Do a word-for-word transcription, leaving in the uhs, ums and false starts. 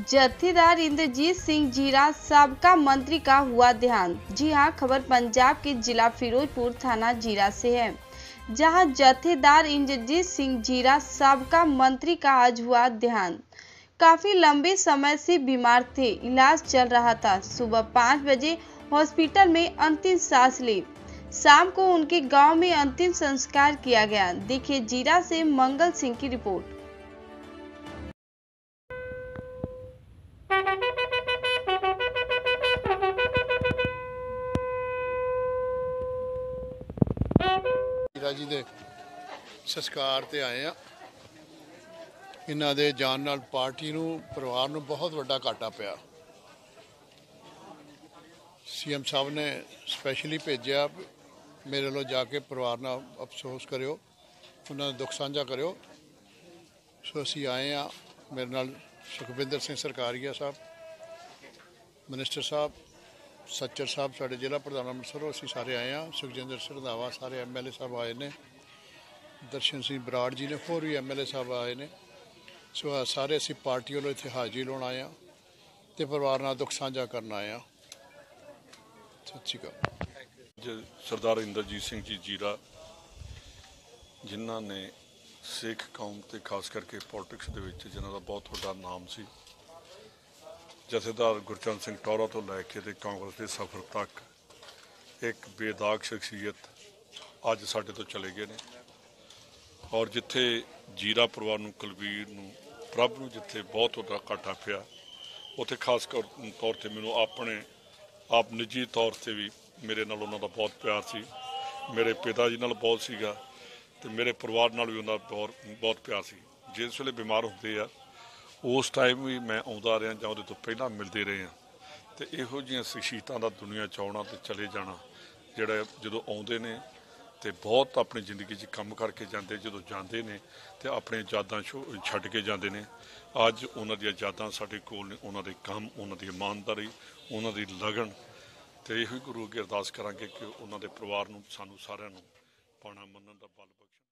जत्थेदार इंद्रजीत सिंह जीरा साबका मंत्री का हुआ देहांत। जी हां, खबर पंजाब के जिला फिरोजपुर थाना जीरा से है, जहां जत्थेदार इंद्रजीत सिंह जीरा साबका मंत्री का आज हुआ देहांत। काफी लंबे समय से बीमार थे, इलाज चल रहा था। सुबह पाँच बजे हॉस्पिटल में अंतिम सांस ली। शाम को उनके गांव में अंतिम संस्कार किया गया। देखिए जीरा से मंगल सिंह की रिपोर्ट। जीरा जी दे संस्कार ते आए आ। इन्हां दे जान नाल पार्टी नूं परिवार नूं बहुत वड्डा घाटा पिया। सीएम साहब ने स्पैशली भेजिया मेरे लो जाके परिवार नाल अफसोस करियो, उन्हां दा दुख साझा करियो। सो असीं आए आ। मेरे नाल सुखविंदर सिंह सरकारिया साहब, मिनिस्टर साहब, सच्चर साहब, साडे जिला प्रधान अमृतसर, असीं सारे आए आ। सुखजिंदर सिंह रंधावा, सारे एम एल ए साहब आए ने, दर्शन सिंह बराड़ जी ने, होर भी एम एल ए साहब आए ने। सो सारे असीं पार्टी वालों इत्थे हाजिरी लाउण आए आ ते परिवार नाल दुख साझा करन आए आ। सत श्री अकाल। सरदार इंद्रजीत सिंह जी जीरा, जिन्हां ने सिख कौम ते खास करके पॉलिटिक्स दे विच जिन्हां दा बहुत वड्डा नाम सी, जथेदार गुरचरण सिंह टौरा तो लैके ते कांग्रेस के सफर तक एक बेदाग शख्सियत अज साडे तो चले गए ने। और जिथे जीरा परिवार नूं, कुलबीर नूं, प्रभ नूं जिथे बहुत वड्डा घाटा पिया, उत्थे खास तौर पर मैनूं अपने आप निजी तौर पर भी मेरे नाल उन्हां दा बहुत प्यार सी। मेरे पिता जी नाल बहुत सीगा ते मेरे परिवार नाल भी उन्हां दा बहुत बहुत प्यार सी। जिस वेले बीमार होंदे आ उस टाइम भी मैं आउंदा रहा जां उहदे तो पहलां मिलदे रहे हैं। तो इहो जिहियां शख्सियतां दा दुनिया च आउणा ते चले जाना, जिहड़ा जदों आउंदे ने ते बहुत अपनी जिंदगी च काम करके जाते, जो जाते हैं तो अपने यादां छड्ड के जाते हैं। अज उन्हां दी यादां साडे कोल ने, उन्हां दे काम, उन्हां दी ईमानदारी, उन्हां दी लगन। तो इहो गुरु अगे अरदास करांगे कि उन्हां दे परिवार नूं, सानूं सारिआं नूं पाणा मनण दा बल बख्शे।